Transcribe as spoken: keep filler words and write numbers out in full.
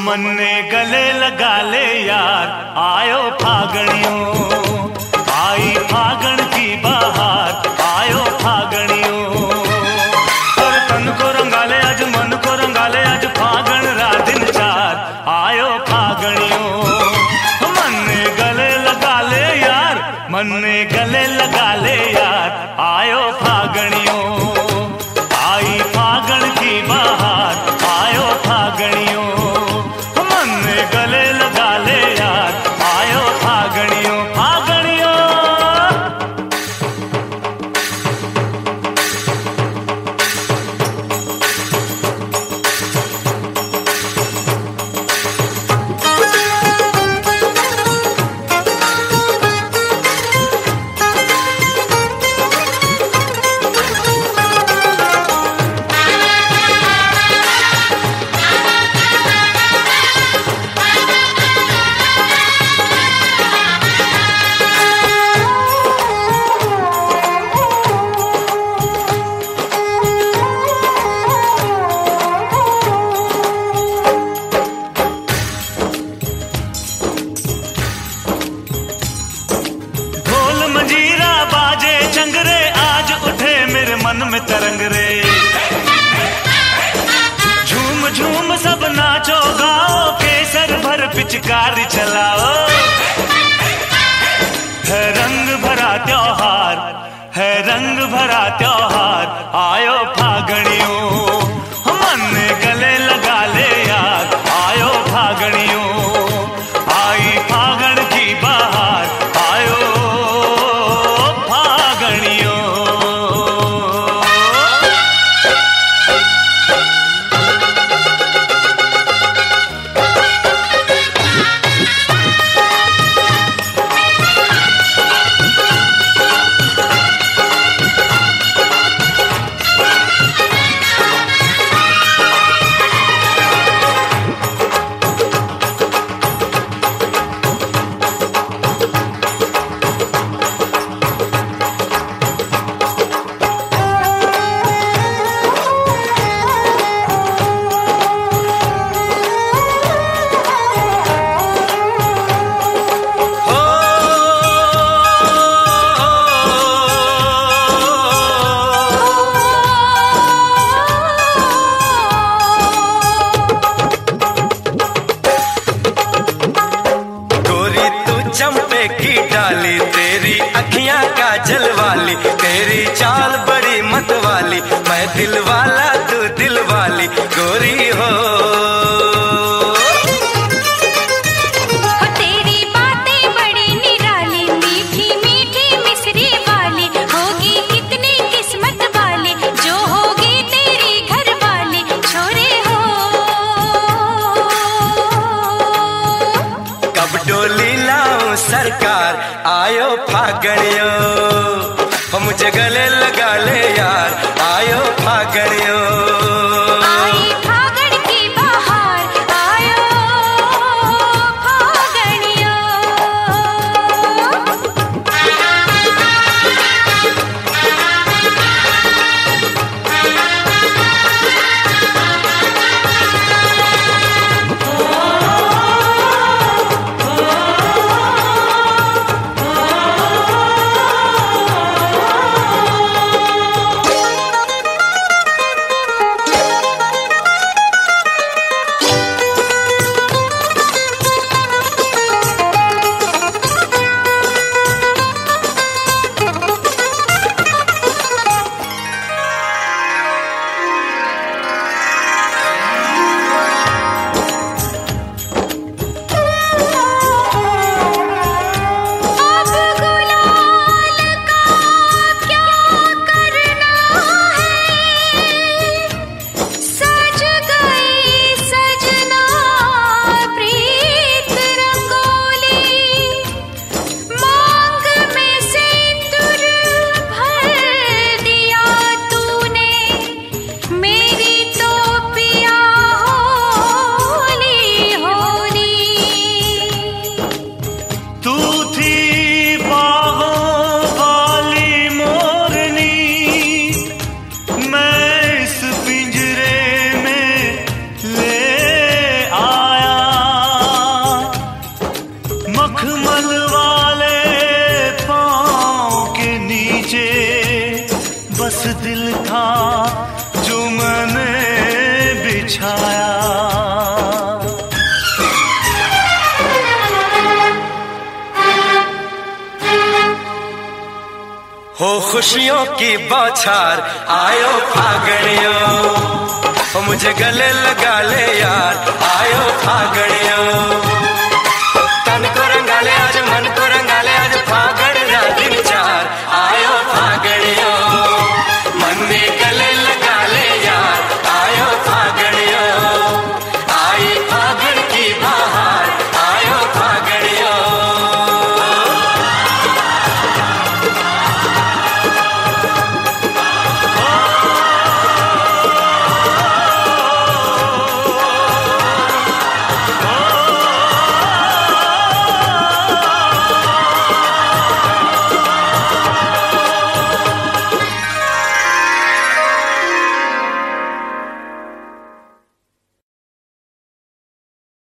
मन ने गले लगा ले यार, आयो फागणियों, आई फागण की बहार, आयो फागणियों। और तन को रंगाले आज, मन को रंगाले आज, फागण रात दिन चार, आयो फागणियों। मन ने गले लगा ले यार, मन ने गले लगा ले यार, आयो फागणियों, आई फागण की बहार, आयो फागणियों। मन ने गले लगा ले यार, आयो फागणियों, फागणियों। मन में तरंग रे, झूम झूम सब नाचो गाओ, केसर भर पिचकारी चलाओ। है रंग भरा त्योहार, है रंग भरा त्योहार, आयो फागणियों। मन ने गले लगा ले यार, आयो फागणियों, आई फागण की बहार, आयो फागणियों। चंपे की डाली, तेरी अखियां काजल वाली, तेरी चाल बड़ी मत वाली, मैं दिल वाला तू दिल वाली गोरी हो। तेरी बातें बड़ी निराली, मीठी मीठी मिश्री वाली, होगी कितनी किस्मत वाली, जो होगी तेरी घर वाली छोरे हो। कब डोली लाऊं सरकार, आयो फागणियों, हो मुझे गले लगा ले यार, आयो फागणियों। आई फागण की बहार, आयो फागणियों। खुशियों की बौछार आयो फागणियों, ओ मुझे गले लगा ले यार आयो फागणियों। तन को रंगाले आज मन को रंगाले आज फागण रात चार आयो फागणियों, मन में गले लगा ले यार आयो फागणियों। आई फागण की बहार आयो फागणियों। ओ